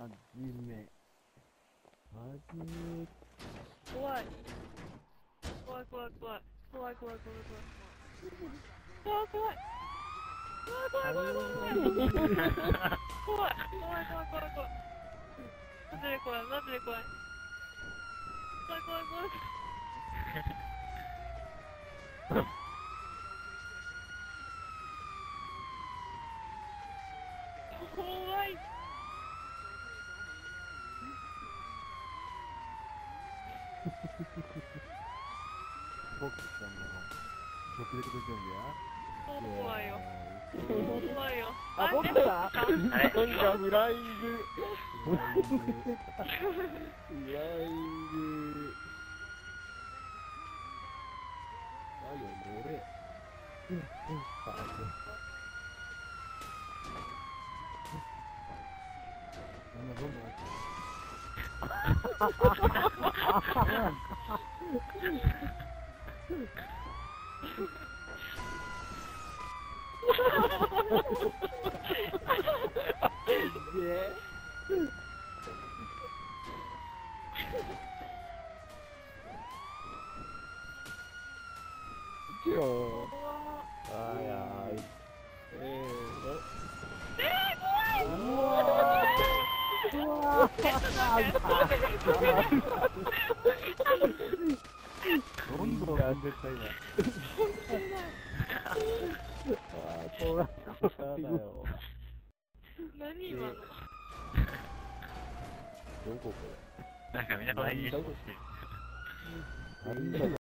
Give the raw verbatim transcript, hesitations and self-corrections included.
じめ。はじめ。 怖い。怖い怖い怖い。怖い怖い怖い怖い。怖い怖い。怖い怖い怖い怖い怖い。怖い怖い怖い怖い怖い。マジで怖いマジで怖い。怖い怖い怖い。怖い。 僕さんが極力で準備や。 怖いよ。怖いよ。 あ、僕だ。 あれなんかフライング。 フライング。 フライング。あ、よ、乗れ。うん、うん、あ、 みんなどんどん。 で、一応、あーやーい、えーの、 うわー。うわー。どんどん飛んでった今。 あー、こうなっただよ。 何今の。 どここれ。 なんかみんなこれにしてなんだ